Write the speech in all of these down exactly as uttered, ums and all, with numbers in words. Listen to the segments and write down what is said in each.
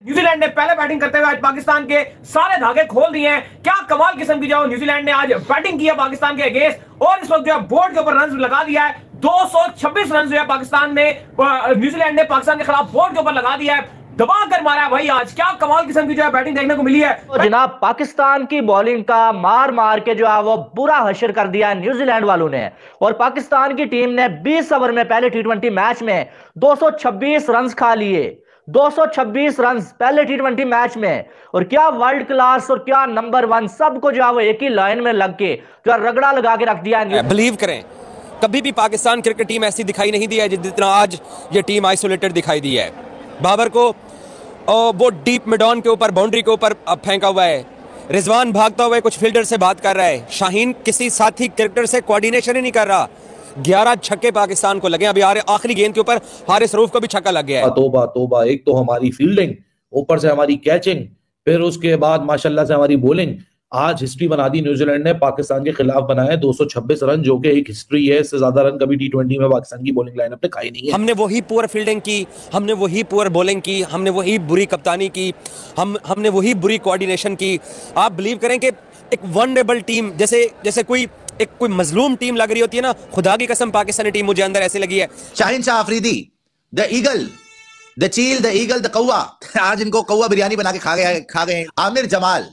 New Zealand ने पहले batting करते हुए आज पाकिस्तान के सारे धागे खोल दिए हैं। क्या कमाल किस्म की जो न्यूजीलैंड ने आज बैटिंग की है पाकिस्तान के अगेंस्ट, और इस वक्त जो है बोर्ड के ऊपर रन लगा दिया है। दो सौ छब्बीस रन जो है पाकिस्तान ने न्यूजीलैंड ने पाकिस्तान के खिलाफ बोर्ड के ऊपर लगा दिया है, दबा कर मारा है भाई। आज क्या कमाल किस्म की जो है बैटिंग देखने को मिली है। तो जनाब पाकिस्तान की बॉलिंग का मार मार के जो है वो बुरा हशर कर दिया है न्यूजीलैंड वालों ने, और पाकिस्तान की टीम ने बीस ओवर में पहले टी ट्वेंटी मैच में दो सौ छब्बीस रन खा लिए। दो सौ छब्बीस रन पहले टी ट्वेंटी मैच में, और क्या वर्ल्ड क्लास और क्या नंबर वन, सबको जो है वो एक ही लाइन में लग के जो है रगड़ा लगा के रख दिया है। बिलीव करें, कभी भी पाकिस्तान क्रिकेट टीम ऐसी दिखाई नहीं दी है जितना आज ये टीम आइसोलेटेड दिखाई दी है। बाबर को वो डीप मिडॉन के ऊपर बाउंड्री के ऊपर फेंका हुआ है, रिजवान भागता हुआ कुछ फील्डर से बात कर रहा है, शाहीन किसी साथी क्रिकेटर से कोऑर्डिनेशन ही नहीं कर रहा। ग्यारह छक्के पाकिस्तान को लगे। अभी आखिरी गेंद के ऊपर हारिस रऊफ को भी छक्का लग गया है। तोबा तोबा, एक तो हमारी फील्डिंग, ऊपर से हमारी कैचिंग, फिर उसके बाद माशाल्लाह से हमारी बॉलिंग। आज हिस्ट्री बना दी न्यूजीलैंड ने, पाकिस्तान के खिलाफ बनाए दो सौ छब्बीस रन, जो कि एक हिस्ट्री है। इससे ज्यादा रन कभी टी ट्वेंटी में पाकिस्तान की बॉलिंग लाइनअप ने खाई नहीं है। हमने वही पुअर फील्डिंग की, हमने वही पुअर बॉलिंग की, हमने वही बुरी कप्तानी की, हम हमने वही बुरी कोऑर्डिनेशन की। आप बिलीव करें कि एक वनरेबल टीम, जैसे जैसे कोई एक कोई मजलूम टीम लग रही होती है ना, खुदा की कसम पाकिस्तानी टीम मुझे अंदर ऐसे लगी है। Shaheen Shah Afridi, the eagle, the चील, द ईगल, द कौवा, आज इनको कौवा बिरयानी बना के खा गए खा गए आमिर जमाल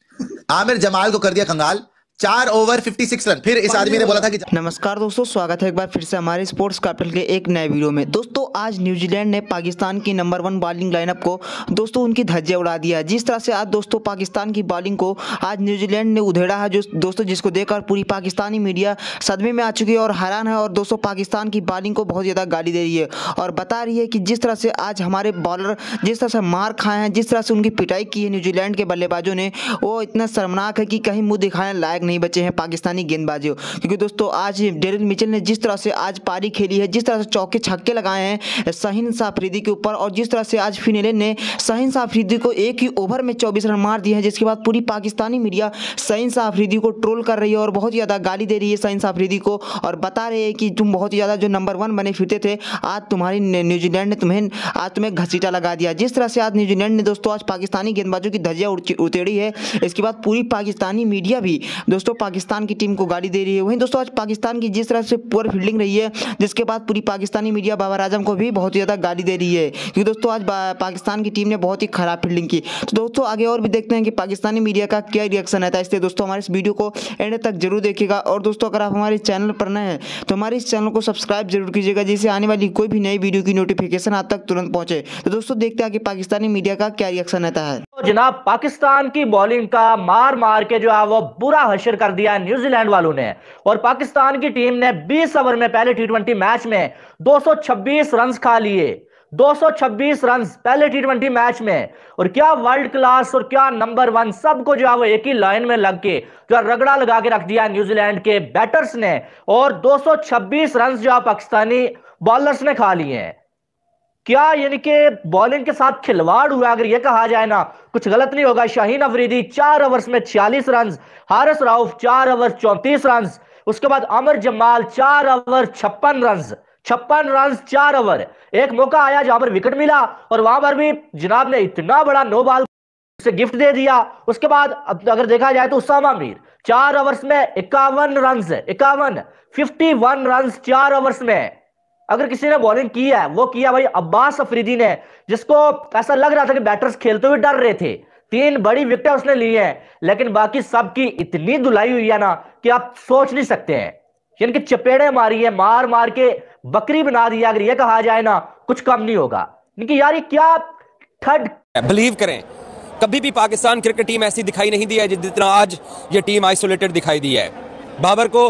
आमिर जमाल को कर दिया कंगाल। चार ओवर छप्पन रन। फिर इस आदमी ने बोला था कि नमस्कार दोस्तों, स्वागत है एक बार फिर से हमारे स्पोर्ट्स कैपिटल के एक नए वीडियो में। दोस्तों आज न्यूजीलैंड ने पाकिस्तान की नंबर वन बॉलिंग लाइनअप को दोस्तों उनकी धज्जियां उड़ा दिया। जिस तरह से आज दोस्तों पाकिस्तान की बॉलिंग को आज न्यूजीलैंड ने उधेड़ा है, जो दोस्तों जिसको देखकर पूरी पाकिस्तानी मीडिया सदमे में आ चुकी है और हैरान है, और दोस्तों पाकिस्तान की बॉलिंग को बहुत ज़्यादा गाली दे रही है और बता रही है कि जिस तरह से आज हमारे बॉलर जिस तरह से मार खाए हैं, जिस तरह से उनकी पिटाई की है न्यूजीलैंड के बल्लेबाजों ने, वो इतना शर्मनाक है कि कहीं मुँह दिखाने लायक नहीं बचे हैं पाकिस्तानी गेंदबाजी। क्योंकि दोस्तों आज डेरिल मिचेल ने जिस तरह से आज पारी खेली है, जिस तरह से चौके छक्के लगाए हैं शाहीन शाह अफरीदी के ऊपर, और जिस तरह से आज फिनेलन ने शाहीन शाह अफरीदी को एक ही ओवर में चौबीस रन मार दिए हैं, जिसके बाद पूरी पाकिस्तानी मीडिया शाहीन शाह अफरीदी को ट्रोल कर रही है और बहुत ज़्यादा गाली दे रही है शाहीन शाह अफरीदी को, और बता रहे हैं कि तुम बहुत ही ज़्यादा जो नंबर वन बने फिरते थे, आज तुम्हारी न्यूजीलैंड ने तुम्हें आज तुम्हें घसीटा लगा दिया। जिस तरह से आज न्यूजीलैंड ने दोस्तों आज पाकिस्तानी गेंदबाजों की धज्जियां उतेड़ी है, इसके बाद पूरी पाकिस्तानी मीडिया भी दोस्तों पाकिस्तान की टीम को गाली दे रही है। वहीं दोस्तों आज पाकिस्तान की जिस तरह से पुअर फील्डिंग रही है, जिसके बाद पूरी पाकिस्तानी मीडिया बाबर आजम को भी बहुत ज़्यादा गाली दे रही है, क्योंकि दोस्तों आज पाकिस्तान की टीम ने बहुत ही खराब फील्डिंग की। तो दोस्तों आगे और भी देखते हैं कि पाकिस्तानी मीडिया का क्या रिएक्शन आता है, इसलिए दोस्तों हमारे इस वीडियो को एंड तक जरूर देखिएगा। और दोस्तों अगर आप हमारे चैनल पर नए हैं तो हमारे इस चैनल को सब्सक्राइब जरूर कीजिएगा, जिससे आने वाली कोई भी नई वीडियो की नोटिफिकेशन आप तक तुरंत पहुंचे। तो दोस्तों देखते हैं कि पाकिस्तानी मीडिया का क्या रिएक्शन आता है। तो जनाब पाकिस्तान की बॉलिंग का मार मार के जो है वो बुरा हशर कर दिया है न्यूजीलैंड वालों ने, और पाकिस्तान की टीम ने बीस ओवर में पहले टी ट्वेंटी मैच में दो सौ छब्बीस रन खा लिए। दो सौ छब्बीस रन पहले टी ट्वेंटी मैच में, और क्या वर्ल्ड क्लास और क्या नंबर वन, सबको जो है वो एक ही लाइन में लग के जो रगड़ा लगा के रख दिया न्यूजीलैंड के बैटर्स ने, और दो सौ छब्बीस रन जो पाकिस्तानी बॉलर्स ने खा लिए हैं। क्या यानी कि बॉलिंग के साथ खिलवाड़ हुआ, अगर यह कहा जाए ना, कुछ गलत नहीं होगा। शाहीन अफरीदी चार ओवर्स में छियालीस रन, हारिस रऊफ चार ओवर चौंतीस रन, उसके बाद आमिर जमाल चार ओवर छप्पन रन छप्पन रन चार ओवर। एक मौका आया जहां पर विकेट मिला और वहां पर भी जनाब ने इतना बड़ा नो बॉल से गिफ्ट दे दिया। उसके बाद अगर देखा जाए तो उसामा मीर चार ओवर्स में इक्यावन रन इक्यावन फिफ्टी वन रन चार ओवर्स में। अगर किसी ने बॉलिंग की है वो किया भाई अब्बास अफरीदी ने, जिसको ऐसा लग रहा था कि बैटर्स खेलते हुए डर रहे थे। तीन बड़ी विकेट उसने ली है, लेकिन बाकी सबकी इतनी धुलाई हुई है ना कि आप सोच नहीं सकते हैं। यानी कि चपेड़े मारी है, मार मार के बकरी बना दिया, अगर ये कहा जाए ना, कुछ कम नहीं होगा। लेकिन यार ये क्या थर्ड। बिलीव करें, कभी भी पाकिस्तान क्रिकेट टीम ऐसी दिखाई नहीं दी है जितना आज ये टीम आइसोलेटेड दिखाई दी है। बाबर को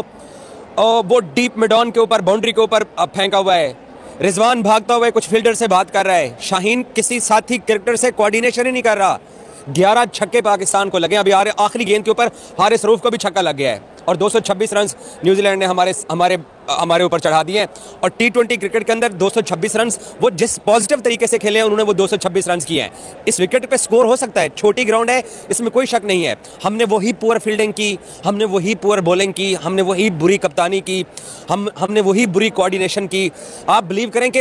वो डीप मिडॉन के ऊपर बाउंड्री के ऊपर फेंका हुआ है, रिजवान भागता हुआ कुछ फील्डर से बात कर रहा है, शाहीन किसी साथी क्रिकेटर से कोऑर्डिनेशन ही नहीं कर रहा। ग्यारह छक्के पाकिस्तान को लगे। अभी आखिरी गेंद के ऊपर हारिस रऊफ को भी छक्का लग गया है, और दो सौ छब्बीस रन न्यूजीलैंड ने हमारे हमारे हमारे ऊपर चढ़ा दिए हैं। और टी ट्वेंटी क्रिकेट के अंदर दो सौ छब्बीस रन वो जिस पॉजिटिव तरीके से खेले हैं उन्होंने वो दो सौ छब्बीस रन किए हैं। इस विकेट पे स्कोर हो सकता है, छोटी ग्राउंड है, इसमें कोई शक नहीं है। हमने वही पुअर फील्डिंग की, हमने वही पुअर बॉलिंग की, हमने वही बुरी कप्तानी की, हम हमने वही बुरी कोऑर्डिनेशन की। आप बिलीव करें कि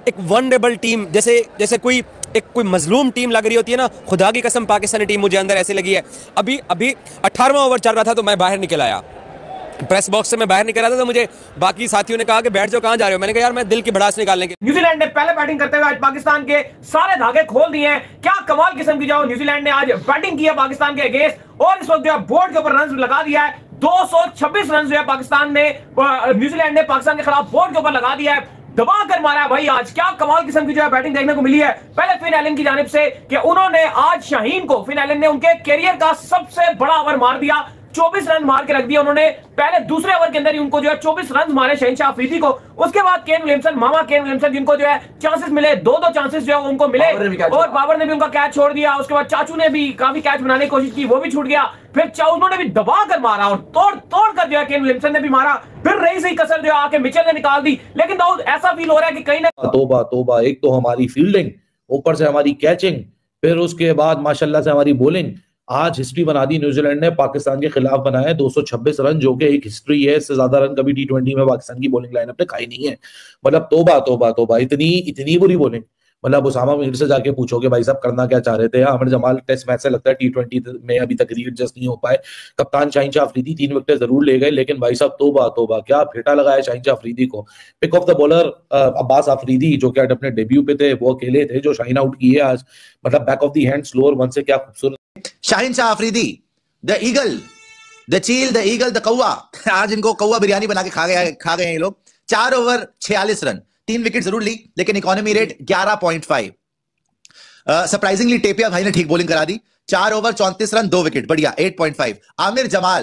एक वनरेबल टीम, जैसे जैसे कोई एक कोई मजलूम टीम लग रही होती है ना, खुदा की कसम पाकिस्तानी टीम मुझे अंदर ऐसे लगी है। अभी अभी अठारहवां ओवर चल रहा था तो मैं बाहर निकल आया, प्रेस बॉक्स से मैं बाहर निकल रहा था तो मुझे बाकी साथियों ने कहा कि बैठ जाओ, कहां जा रहे हो? मैंने कहा यार मैं दिल की भड़ास निकालने के। न्यूजीलैंड ने पहले बैटिंग करते हुए आज पाकिस्तान के सारे धागे खोल दिए हैं। क्या कमाल किस्म की जो न्यूजीलैंड ने आज बैटिंग की है पाकिस्तान के अगेंस्ट, और इस वक्त जो है बोर्ड के ऊपर रन लगा दिया है। दो सौ छब्बीस रन जो है पाकिस्तान ने न्यूजीलैंड ने पाकिस्तान के खिलाफ बोर्ड के ऊपर लगा दिया है, दबा कर मारा है भाई। आज क्या कमाल किस्म की जो है बैटिंग देखने को मिली है पहले फिन एलन की जानिब से, कि उन्होंने आज शाहीन को, फिन एलन ने उनके कैरियर का सबसे बड़ा ओवर मार दिया, चौबीस रन मार के रख दिया उन्होंने। पहले दूसरे ओवर के अंदर ही उनको जो है चौबीस रन मारे शहनशाह अफरीदी को। उसके बाद केन विलियमसन, मामा केन विलियमसन, जिनको जो है चांसेस मिले, दो दो चांसेस जो है उनको मिले, और बाबर ने भी उनका कैच छोड़ दिया। उसके बाद चाचू ने भी काफी कैच बनाने की कोशिश की, वो भी छूट गया। फिर चाचू उन्होंने भी दबा कर मारा और तोड़ तोड़ कर जो है केन विलियमसन ने भी मारा। फिर रही सही कसर जो आके मिचेल ने निकाल दी। लेकिन दाऊद ऐसा फील हो रहा है कि कहीं ना तोबा तोबा, एक तो हमारी फील्डिंग, ऊपर से हमारी कैचिंग, फिर उसके बाद माशाल्लाह से हमारी बॉलिंग। आज हिस्ट्री बना दी न्यूजीलैंड ने, पाकिस्तान के खिलाफ बनाए दो सौ छब्बीस रन, जो कि एक हिस्ट्री है। इससे ज्यादा रन कभी टी ट्वेंटी में पाकिस्तान की बॉलिंग लाइनअप ने खाई नहीं है। मतलब तोबा तोबा तोबा, इतनी इतनी बुरी बॉलिंग। मतलब उसामा मीर से जाके पूछोगे भाई साहब करना क्या चाह रहे थे। आमिर जमाल टेस्ट मैच से लगता है टी ट्वेंटी में अभी तक रीएडजस्ट नहीं हो पाए। कप्तान शाहीन अफरीदी तीन विकेट जरूर ले गए, लेकिन भाई साहब तोबा तोबा, क्या फेटा लगाया शाहीन अफरीदी को। Pick of the bowler Abbas Afridi, जो कि अपने डेब्यू पे थे, वो अकेले थे जो शाहीन आउट किए आज। मतलब back of the hand slower one से क्या खूबसूरत Shaheen Shah Afridi, the eagle, the चील, द ईगल, द कौवा। आज इनको कौवा बिरयानी बना के खा गए खा गए ये लोग। चार ओवर छियालीस रन, तीन विकेट जरूर ली, लेकिन इकोनॉमी रेट ग्यारह पॉइंट फाइव। सरप्राइजिंगली टेपिया भाई ने ठीक बॉलिंग करा दी। चार ओवर चौंतीस रन, दो विकेट, बढ़िया, आठ पॉइंट फाइव। आमिर जमाल,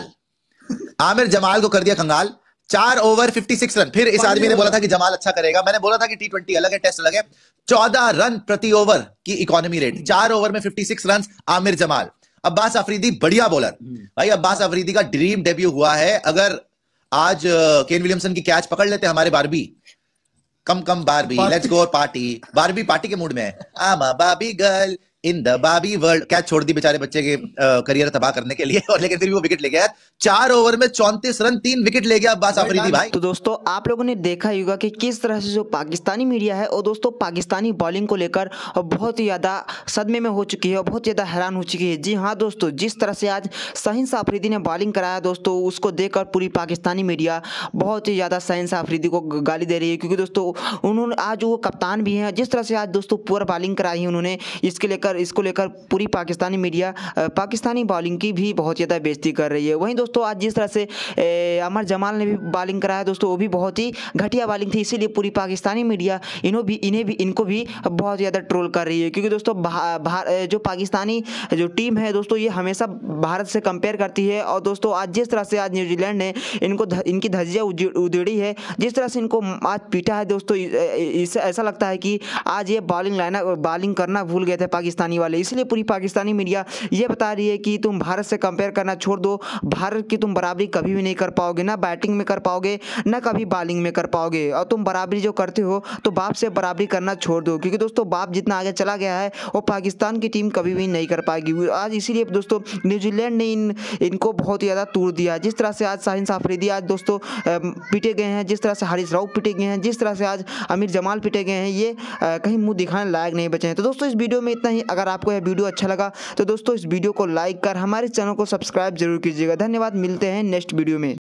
आमिर जमाल को कर दिया कंगाल। चार ओवर छप्पन रन। फिर इस आदमी ने बोला था कि जमाल अच्छा करेगा, मैंने बोला था कि टी ट्वेंटी अलग है, टेस्ट अलग है। चौदह रन प्रति ओवर की इकोनॉमी रेट, चार ओवर में छप्पन रन। आमिर जमाल। अब्बास अफरीदी बढ़िया बॉलर भाई। अब्बास अफरीदी का ड्रीम डेब्यू हुआ है। अगर आज केन विलियमसन की कैच पकड़ लेते हमारे Barbie, come come Barbie, let's go party. Barbie party के मूड में है। I'm a Barbie girl in the बाबी वर्ल्ड। कैच छोड़ दी बेचारे बच्चे के करियर तबाह करने के लिए, और लेकिन फिर भी वो विकेट ले गया। चार ओवर में चौंतीस रन, तीन विकेट ले गया अब्बास अफरीदी भाई। तो दोस्तों आप लोगों ने देखा ही होगा कि किस तरह से जो पाकिस्तानी मीडिया है और दोस्तों पाकिस्तानी बॉलिंग को लेकर बहुत ही ज्यादा सदमे में हो चुकी है और बहुत ज्यादा हैरान हो चुकी है। जी हाँ दोस्तों, जिस तरह से आज शाहीन शाह अफरीदी ने बॉलिंग कराया दोस्तों, उसको देखकर पूरी पाकिस्तानी मीडिया बहुत ही ज्यादा शाहीन शाह अफरीदी को गाली दे रही है, क्योंकि दोस्तों उन्होंने आज वो कप्तान भी हैं। जिस तरह से आज दोस्तों पूरा बॉलिंग कराई है उन्होंने, इसके लेकर इसको लेकर पूरी पाकिस्तानी मीडिया पाकिस्तानी बॉलिंग की भी बहुत ज़्यादा बेइज्जती कर रही है। वहीं दोस्तों आज जिस तरह से अमर जमाल ने भी बॉलिंग कराया दोस्तों, वो भी बहुत ही घटिया बॉलिंग थी, इसीलिए पूरी पाकिस्तानी मीडिया इन्हों भी इन्हें भी इनको भी बहुत ज़्यादा ट्रोल कर रही है। क्योंकि दोस्तों जो पाकिस्तानी जो टीम है दोस्तों, ये हमेशा भारत से कंपेयर करती है। और दोस्तों आज जिस तरह से आज न्यूजीलैंड ने इनको ध, इनकी धज्जियाँ उधेड़ी है, जिस तरह से इनको आज पीटा है दोस्तों, इससे ऐसा लगता है कि आज ये बॉलिंग लाइना बॉलिंग करना भूल गए थे पाकिस्तानी वाले। इसलिए पूरी पाकिस्तानी मीडिया ये बता रही है कि तुम भारत से कंपेयर करना छोड़ दो, भारत की तुम बराबरी कभी भी नहीं कर पाओगे, ना बैटिंग में कर पाओगे ना कभी बॉलिंग में कर पाओगे। और तुम बराबरी जो करते हो तो बाप से बराबरी करना छोड़ दो, क्योंकि दोस्तों बाप जितना आगे चला गया है वो पाकिस्तान की टीम कभी भी नहीं कर पाएगी आज। इसीलिए दोस्तों न्यूजीलैंड ने इन इनको बहुत ही ज़्यादा तोड़ दिया। जिस तरह से आज शाहीन शाह अफरीदी आज दोस्तों पीटे गए हैं, जिस तरह से हारिस राउफ पीटे गए हैं, जिस तरह से आज आमिर जमाल पीटे गए हैं, ये कहीं मुंह दिखाने लायक नहीं बचे हैं। तो दोस्तों इस वीडियो में इतना ही। अगर आपको यह वीडियो अच्छा लगा तो दोस्तों इस वीडियो को लाइक कर हमारे चैनल को सब्सक्राइब जरूर कीजिएगा। धन्यवाद, मिलते हैं नेक्स्ट वीडियो में।